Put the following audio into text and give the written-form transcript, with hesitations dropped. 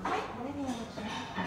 はい、これにお持ちします。